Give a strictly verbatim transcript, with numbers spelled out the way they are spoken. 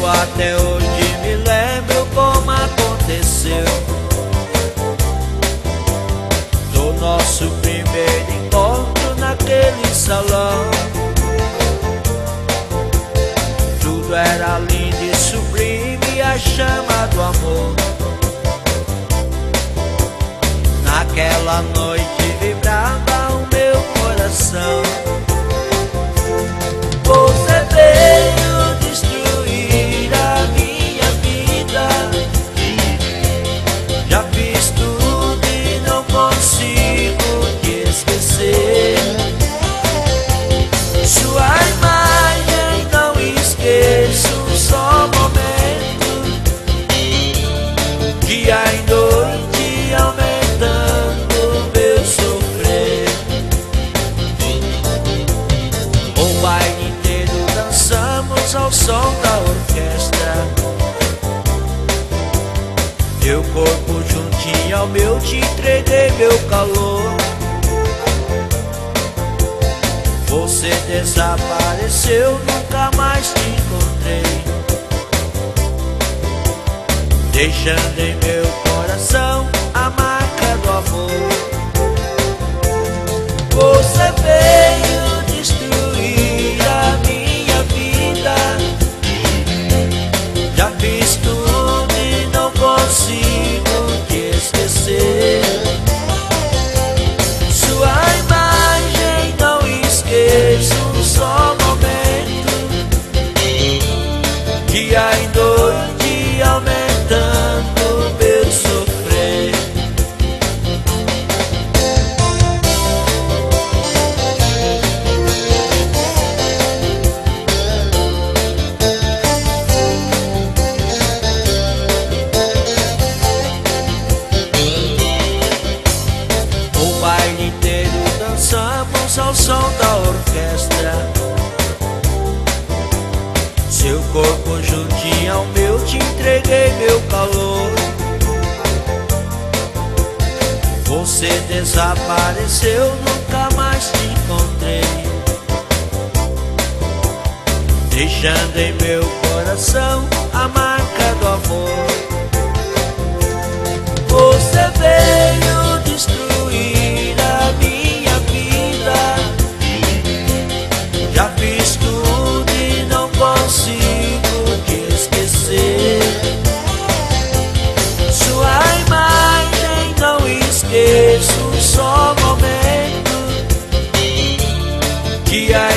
até hoje me lembro como aconteceu do nosso primeiro encontro naquele salão. Tudo era lindo e sublime, a chama do amor. Naquela noite vibrava o meu coração. Você veio destruir a minha vida. Já fiz tudo e não consigo te esquecer. Sua imagem não esqueço um só momento. Dia e noite aumentando meu sofrer. O baile inteiro dançamos ao som da orquestra. Teu corpo juntinho ao meu, te entreguei meu calor. Você desapareceu, nunca mais te encontrei, deixando em meu coração a marca do amor. Você veio destruir a minha vida. Já fiz tudo e não consigo te esquecer. Sua imagem não esqueço um só momento. Dia e noite aumentando meu sofrer. O baile inteiro dançamos ao som da orquestra. Seu corpo juntinho ao meu, te entreguei meu calor. Você desapareceu, nunca mais te encontrei, deixando em meu coração a marca do amor. Você veio destruir a minha vida. Já fiz tudo e não consigo te esquecer. Sua imagem não esqueço um só momento. Dia